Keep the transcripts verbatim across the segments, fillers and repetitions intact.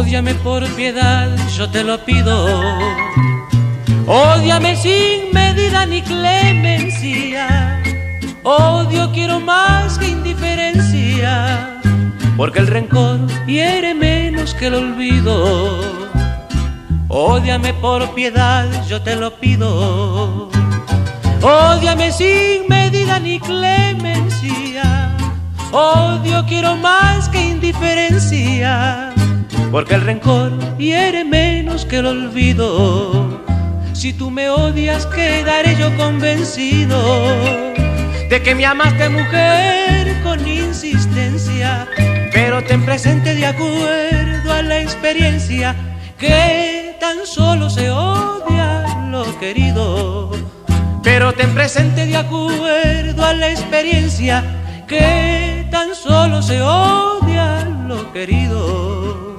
Ódiame por piedad, yo te lo pido. Ódiame sin medida ni clemencia. Odio quiero más que indiferencia, porque el rencor hiere menos que el olvido. Ódiame por piedad, yo te lo pido. Ódiame sin medida ni clemencia. Odio quiero más que indiferencia, porque el rencor hiere menos que el olvido. Si tú me odias, quedaré yo convencido de que me amaste, mujer, con insistencia. Pero ten presente, de acuerdo a la experiencia, que tan solo se odia lo querido. Pero ten presente, de acuerdo a la experiencia, que tan solo se odia lo querido.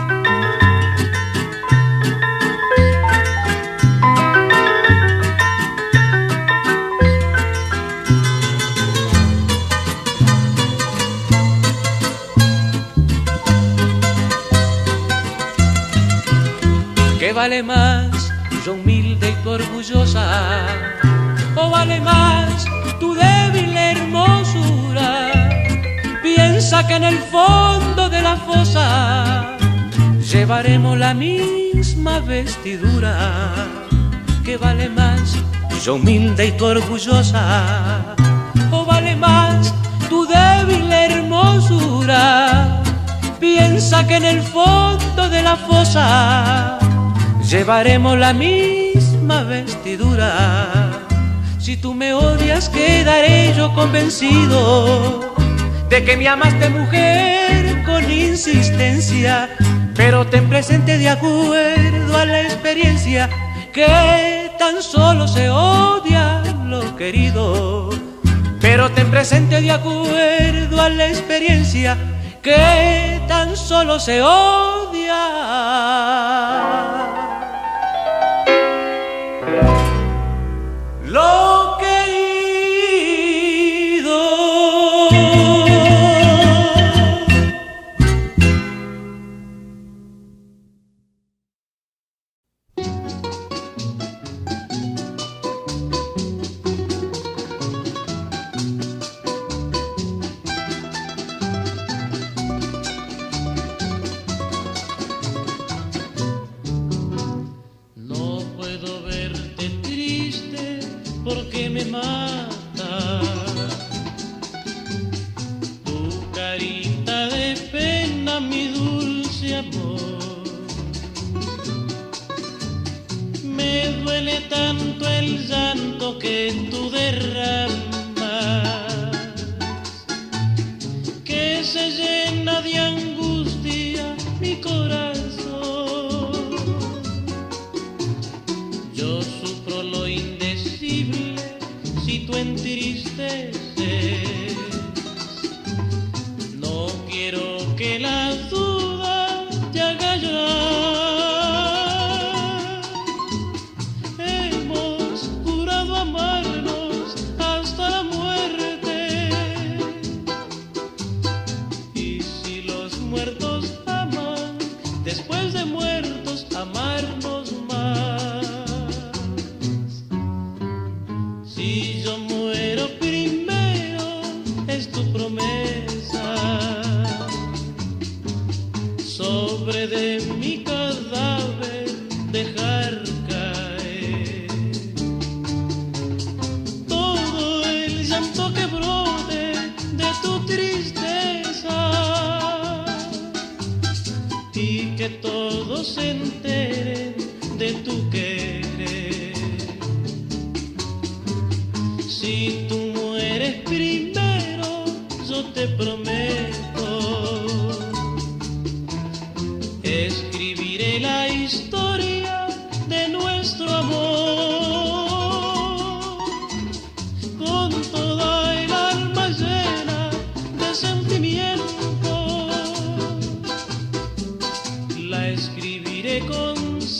¿Qué vale más, yo humilde y tú orgullosa? ¿O vale más tu débil hermosura? Piensa que en el fondo de la fosa llevaremos la misma vestidura. ¿Qué vale más, yo humilde y tú orgullosa? ¿O vale más tu débil hermosura? Piensa que en el fondo de la fosa llevaremos la misma vestidura. Si tú me odias, quedaré yo convencido de que me amaste, mujer, con insistencia. Pero ten presente, de acuerdo a la experiencia, que tan solo se odia lo querido. Pero ten presente, de acuerdo a la experiencia, que tan solo se odia lo querido. No puedo verte triste porque me mata tu carita de pena, mi dulce amor. Me duele tanto el llanto que tú derramas, que se llena de angustia mi corazón. Yo sufro lo indecible si tú entristeces. No quiero que la duda te haga llorar. Hemos jurado amarnos hasta la muerte, y si los muertos aman, después de muertos amarnos más. Si yo muero primero, es tu promesa, sobre de mi cadáver dejar caer todo el llanto que brote de tu tristeza, y que todos se enteren de tu querer. Si tú mueres primero, yo te prometo, escribiré la historia de nuestro amor, con toda el alma llena de sentimiento. La escribiré con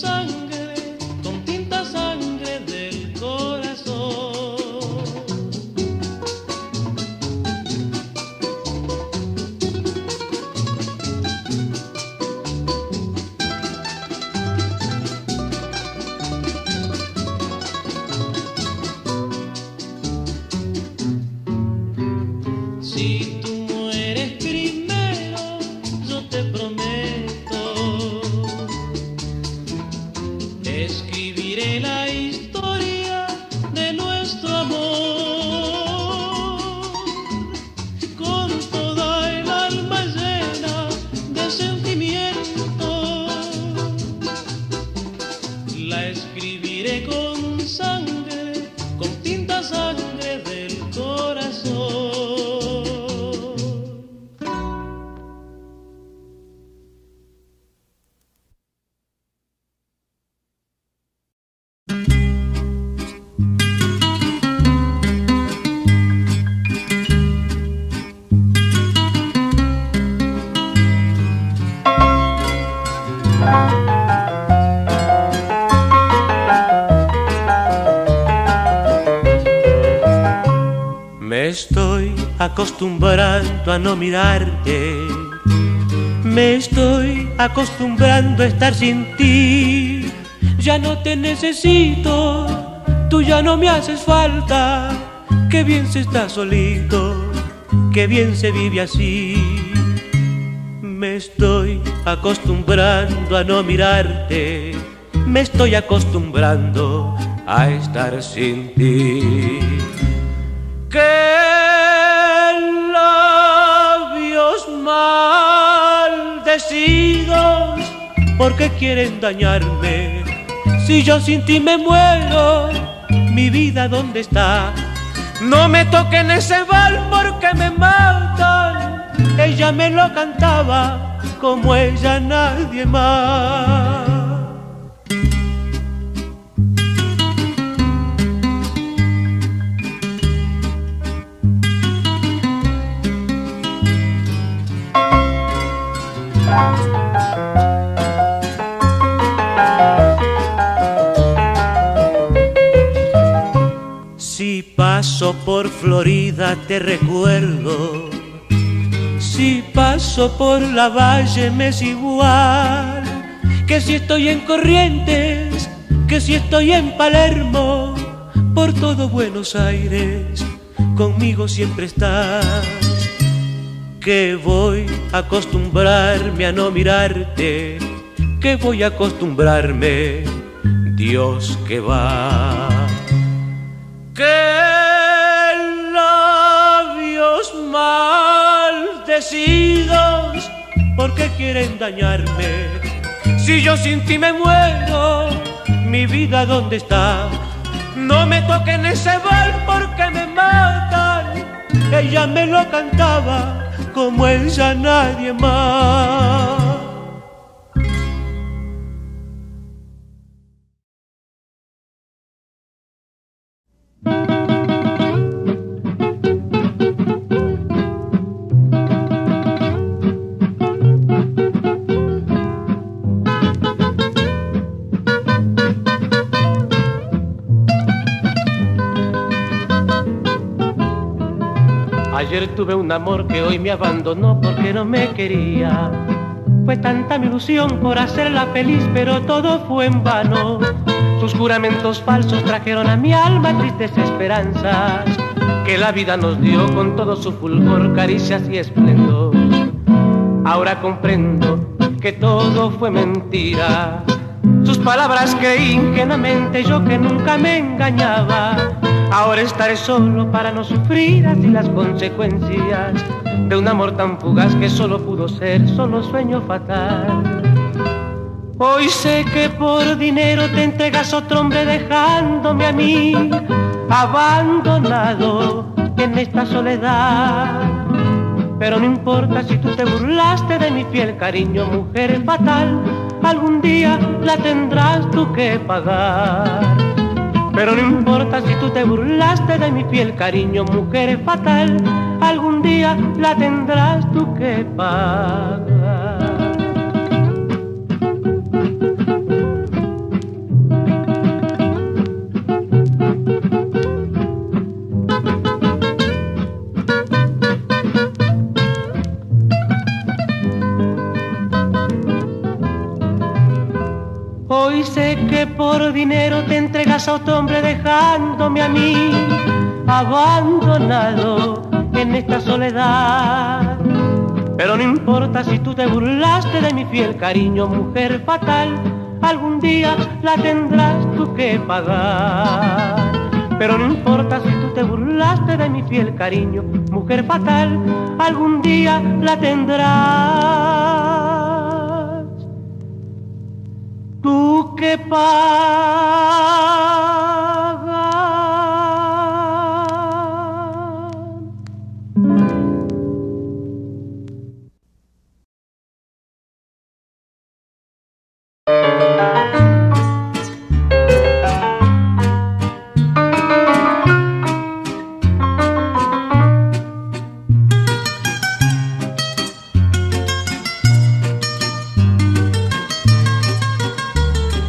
acostumbrando a no mirarte. Me estoy acostumbrando a estar sin ti. Ya no te necesito, tú ya no me haces falta. Qué bien se está solito, qué bien se vive así. Me estoy acostumbrando a no mirarte. Me estoy acostumbrando a estar sin ti. ¡Qué labios maldecidos! ¿Por qué quieren dañarme? Si yo sin ti me muero, mi vida ¿dónde está? No me toquen ese vals porque me matan. Ella me lo cantaba como ella nadie más. Si paso por Florida te recuerdo, si paso por la Valle me es igual, que si estoy en Corrientes, que si estoy en Palermo, por todo Buenos Aires conmigo siempre estás. Que voy a acostumbrarme a no mirarte, que voy a acostumbrarme, Dios que va. ¡Qué labios maldecidos! ¿Por qué quieren dañarme? Si yo sin ti me muero, mi vida ¿dónde está? No me toquen ese vals porque me matan. Ella me lo cantaba como ella nadie más. Ayer tuve un amor que hoy me abandonó porque no me quería. Fue tanta mi ilusión por hacerla feliz, pero todo fue en vano. Sus juramentos falsos trajeron a mi alma tristes esperanzas que la vida nos dio con todo su fulgor, caricias y esplendor. Ahora comprendo que todo fue mentira. Sus palabras creí ingenuamente, yo que nunca me engañaba. Ahora estaré solo para no sufrir así las consecuencias de un amor tan fugaz que solo pudo ser solo sueño fatal. Hoy sé que por dinero te entregas a otro hombre dejándome a mí abandonado en esta soledad. Pero no importa si tú te burlaste de mi fiel cariño, mujer fatal, algún día la tendrás tú que pagar. Pero no importa si tú te burlaste de mi fiel cariño, mujer fatal, algún día la tendrás tú que pagar. Hoy sé que por dinero te entregas a otro hombre dejándome a mí abandonado en esta soledad. Pero no importa si tú te burlaste de mi fiel cariño, mujer fatal, algún día la tendrás tú que pagar. Pero no importa si tú te burlaste de mi fiel cariño, mujer fatal, algún día la tendrás tú que pagar.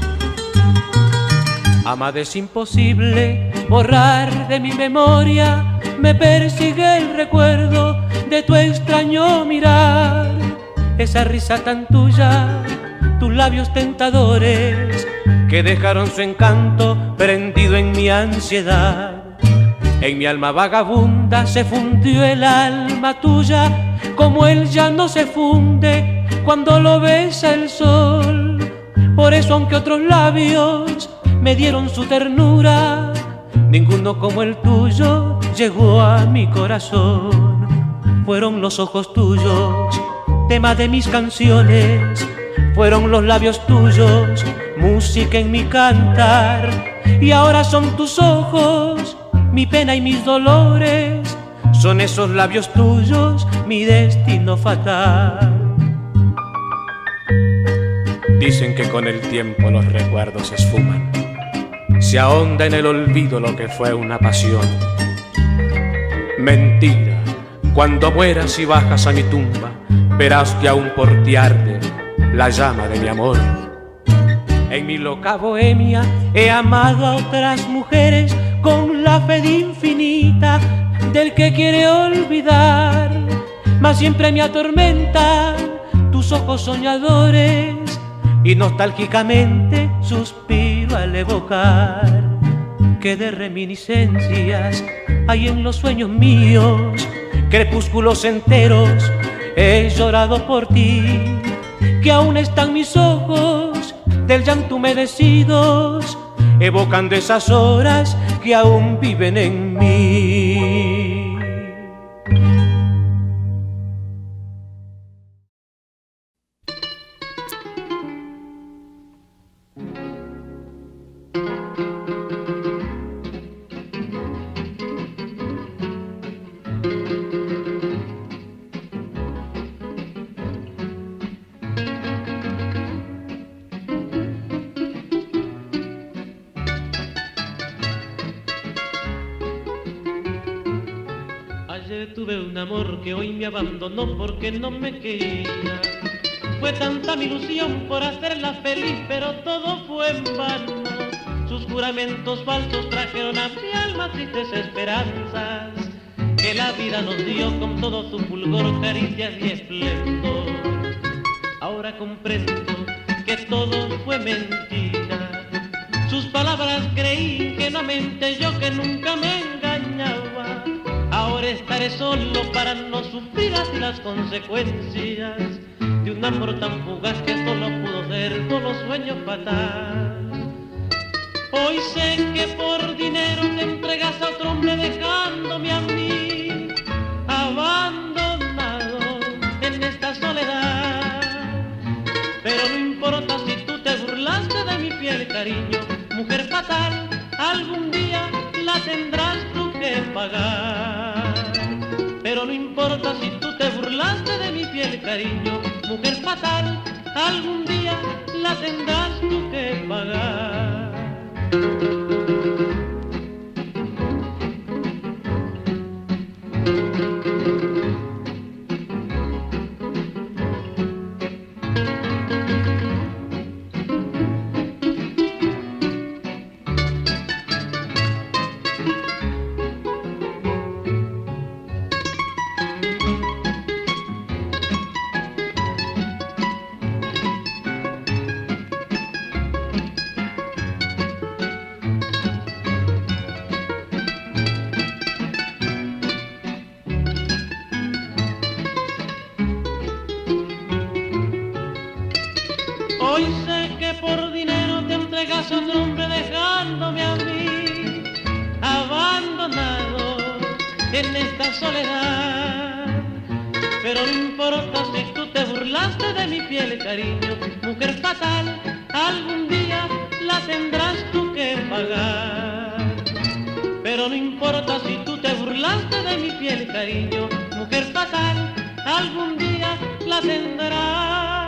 Amada, es imposible borrar de mi memoria me persigue el recuerdo de tu extraño mirar, esa risa tan tuya, tus labios tentadores que dejaron su encanto prendido en mi ansiedad. En mi alma vagabunda se fundió el alma tuya, como él ya no se funde cuando lo besa el sol. Por eso, aunque otros labios me dieron su ternura, ninguno como el tuyo llegó a mi corazón. Fueron los ojos tuyos, tema de mis canciones, fueron los labios tuyos, música en mi cantar. Y ahora son tus ojos, mi pena y mis dolores, son esos labios tuyos, mi destino fatal. Dicen que con el tiempo los recuerdos se esfuman, se ahonda en el olvido lo que fue una pasión. Mentira, cuando mueras y bajas a mi tumba, verás que aún por ti arde la llama de mi amor. En mi loca bohemia he amado a otras mujeres con la fe infinita del que quiere olvidar, mas siempre me atormentan tus ojos soñadores y nostálgicamente suspiro al evocar que de reminiscencias hay en los sueños míos, crepúsculos enteros he llorado por ti, que aún están mis ojos del llanto humedecidos, evocando esas horas que aún viven en mí. Tuve un amor que hoy me abandonó porque no me quería. Fue tanta mi ilusión por hacerla feliz, pero todo fue en vano. Sus juramentos falsos trajeron a mi alma tristes esperanzas que la vida nos dio con todo su fulgor, caricias y esplendor. Ahora comprendo que todo fue mentira. Sus palabras creí que no mente yo, que nunca me engañaba. Ahora estaré solo para no sufrir así las consecuencias de un amor tan fugaz que solo pudo ser solo sueño fatal. Hoy sé que por dinero te entregas a otro hombre dejándome a mí abandonado en esta soledad. Pero no importa si tú te burlaste de mi fiel cariño, mujer fatal, algún día la tendrás tú que pagar. Pero no importa si tú te burlaste de mi fiel cariño, mujer fatal, algún día la tendrás tú que pagar. Hoy sé que por dinero te entregas a otro hombre dejándome a mí abandonado en esta soledad. Pero no importa si tú te burlaste de mi fiel cariño, mujer fatal, algún día la tendrás tú que pagar. Pero no importa si tú te burlaste de mi fiel cariño, mujer fatal, algún día la tendrás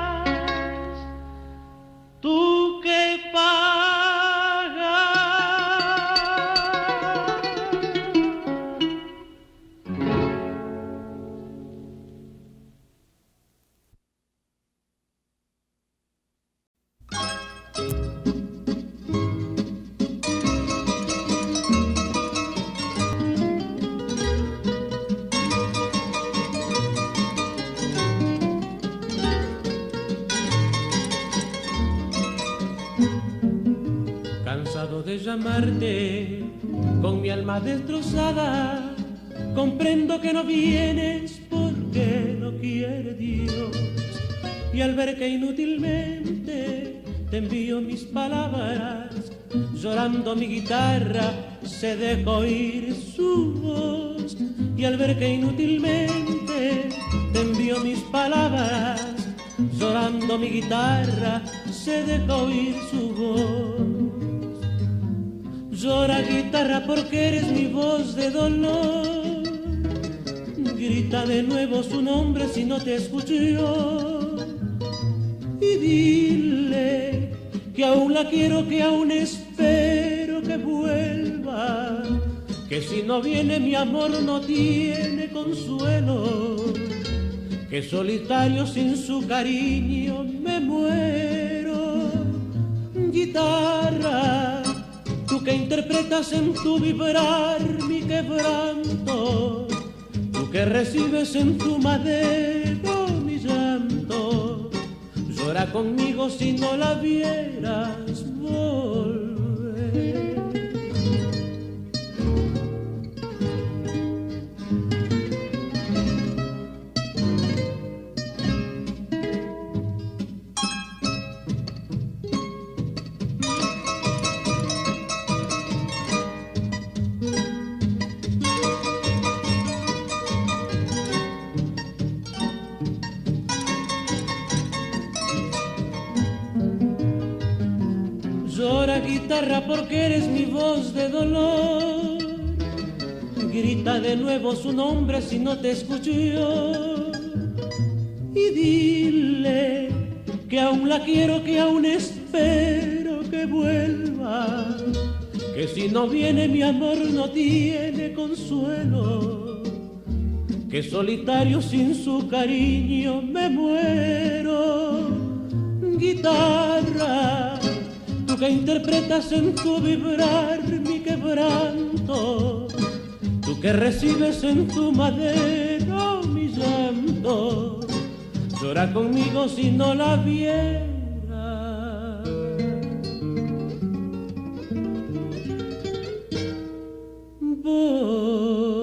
tú que pagar. llamarte con mi alma destrozada. Comprendo que no vienes porque no quiere Dios. Y al ver que inútilmente te envío mis palabras, llorando mi guitarra se deja oír su voz. Y al ver que inútilmente te envío mis palabras, llorando mi guitarra se deja oír su voz. Llora guitarra porque eres mi voz de dolor. Grita de nuevo su nombre si no te escucho yo. Y dile que aún la quiero, que aún espero que vuelva, que si no viene mi amor no tiene consuelo, que solitario sin su cariño me muero. Guitarra, tú que interpretas en tu vibrar mi quebranto, tú que recibes en tu madero mi llanto, llora conmigo si no la vieras volver. Guitarra porque eres mi voz de dolor. Grita de nuevo su nombre si no te escucho yo. Y dile que aún la quiero, que aún espero que vuelva, que si no viene mi amor no tiene consuelo, que solitario sin su cariño me muero. Guitarra, tú que interpretas en tu vibrar mi quebranto, tú que recibes en tu madero mi llanto, llora conmigo si no la vieras volver.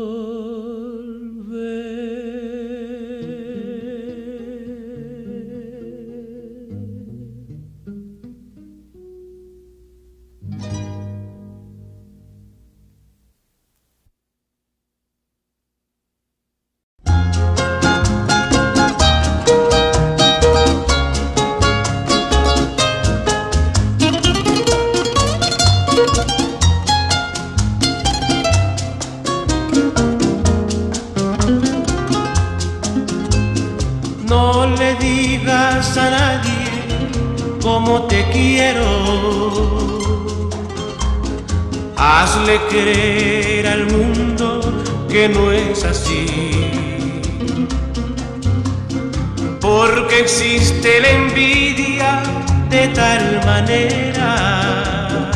A nadie como te quiero, hazle creer al mundo que no es así, porque existe la envidia de tal manera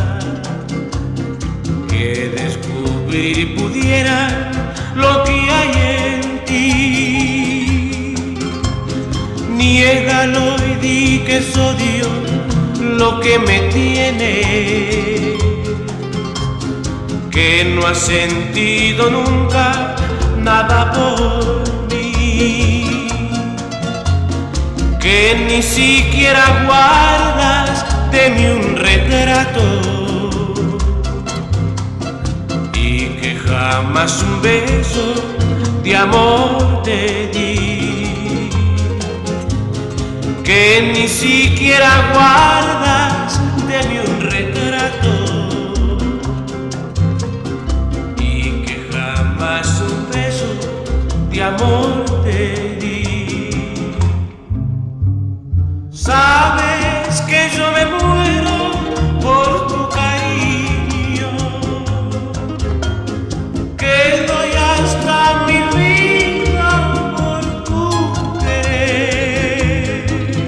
que descubrir pudiera lo que hay en ti. Niégalo y di que es odio lo que me tiene, que no has sentido nunca nada por mí, que ni siquiera guardas de mí un retrato y que jamás un beso de amor te di, que ni siquiera guardas de mí un retrato y que jamás un beso de amor te di. Sabes que yo me muero por tu cariño, que doy hasta mi vida por tu querer,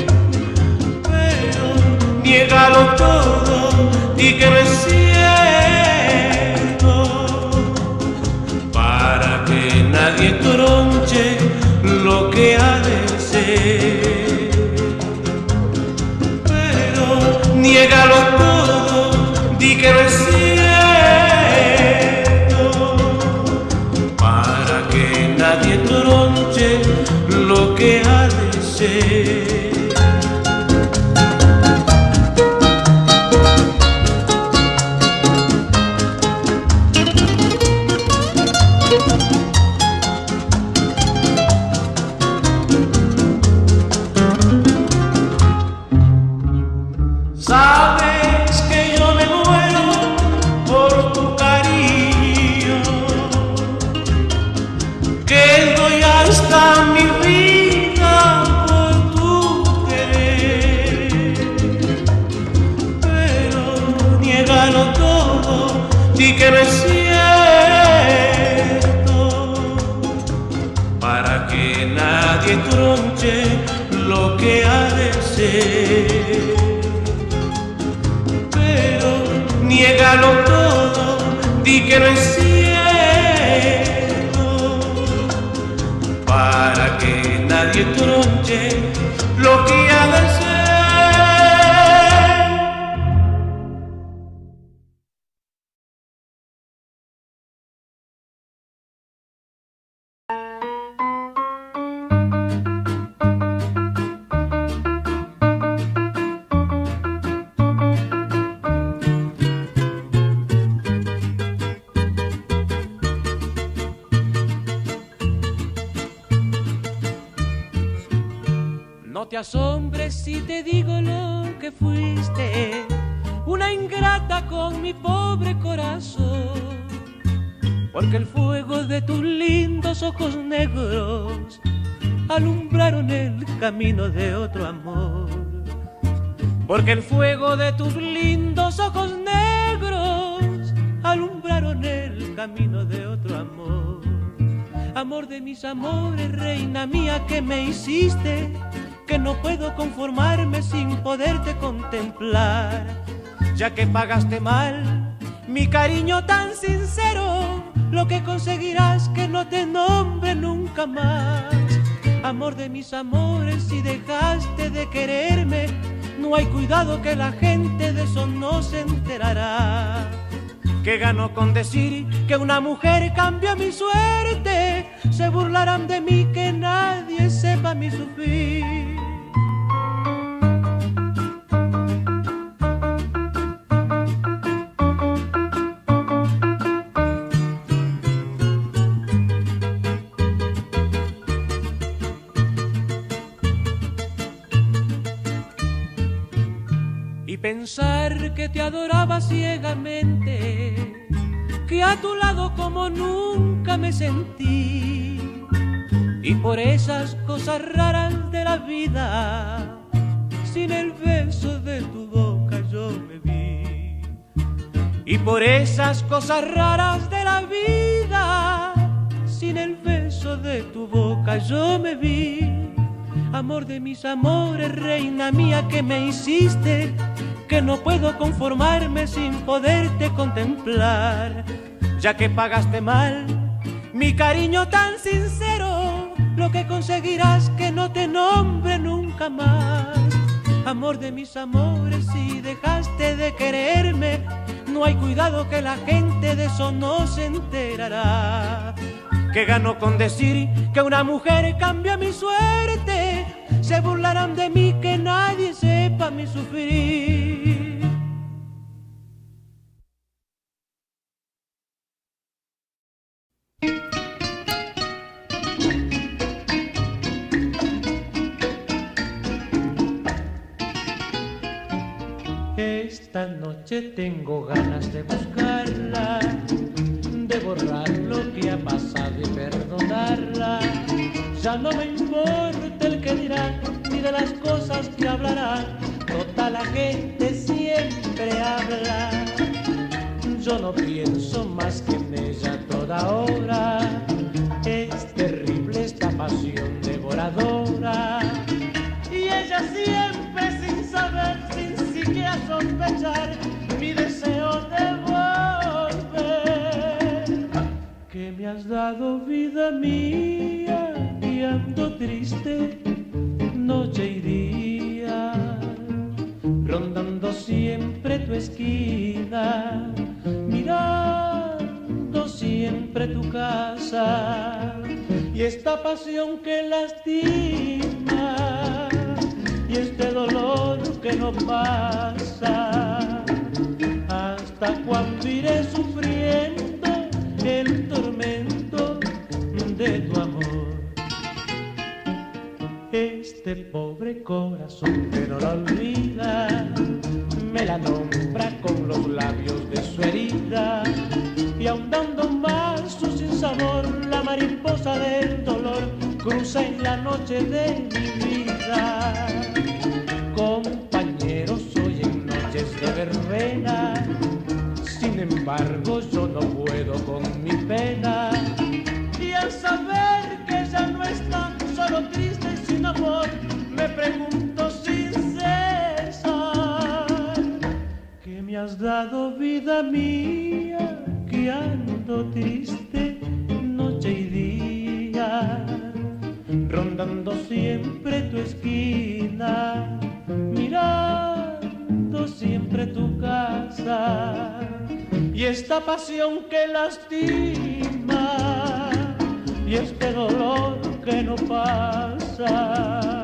pero niégalo todo, di que no es cierto, para que nadie tronche lo que ha de ser. Pero niégalo todo, di que no es cierto, ser. Sabes que yo me muero por tu cariño, que doy hasta mi vida por tu querer, pero niégalo todo, di que no es cierto, para que nadie tronche lo que ha de ser. Niégalo todo, di que no es cierto, para que nadie tronche lo que ha de ser. No te asombres si te digo lo que fuiste, una ingrata con mi pobre corazón, porque el fuego de tus lindos ojos negros alumbraron el camino de otro amor. Porque el fuego de tus lindos ojos negros alumbraron el camino de otro amor. Amor de mis amores, reina mía, que me hiciste, que no puedo conformarme sin poderte contemplar, ya que pagaste mal mi cariño tan sincero, lo que conseguirás que no te nombre nunca más. Amor de mis amores, si dejaste de quererme, no hay cuidado que la gente de eso no se enterará. ¿Qué gano con decir que una mujer cambió mi suerte? Se burlarán de mí, que nadie sepa mi sufrir. Y pensar que te adoraba ciegamente, que a tu lado como nunca me sentí, y por esas cosas raras de la vida, sin el beso de tu boca yo me vi. Y por esas cosas raras de la vida, sin el beso de tu boca yo me vi. Amor de mis amores, reina mía, que me hiciste, que no puedo conformarme sin poderte contemplar, ya que pagaste mal mi cariño tan sincero, lo que conseguirás que no te nombre nunca más. Amor de mis amores, si dejaste de quererme, no hay cuidado que la gente de eso no se enterará. ¿Qué gano con decir que una mujer cambia mi suerte? Se burlarán de mí, que nadie sepa mi sufrir. Esta noche tengo ganas de buscarla, de borrar lo que ha pasado y perdonarla. Ya no me importa el que dirá, ni de las cosas que hablará, toda la gente siempre habla. Yo no pienso más que en ella toda hora, es terrible esta pasión devoradora. Y ella siempre sin saber, sin siquiera sospechar, mi deseo de volver. Que me has dado vida mía, y ando triste noche y día, rondando siempre tu esquina, mirando siempre tu casa, y esta pasión que lastima no pasa. ¿Hasta cuando iré sufriendo el tormento de tu amor? Este pobre corazón que no la olvida me la nombra con los labios de su herida, y ahondando más su sinsabor, la mariposa del dolor cruza en la noche de mi vida. Compañero soy en noches de verbena, sin embargo yo no puedo con mi pena, y al saber que ya no está solo triste y sin amor, me pregunto sin cesar: ¿qué me has dado, vida mía, que ando triste noche y día, rondando siempre tu esquina, mirando siempre tu casa, y esta pasión que lastima y este dolor que no pasa?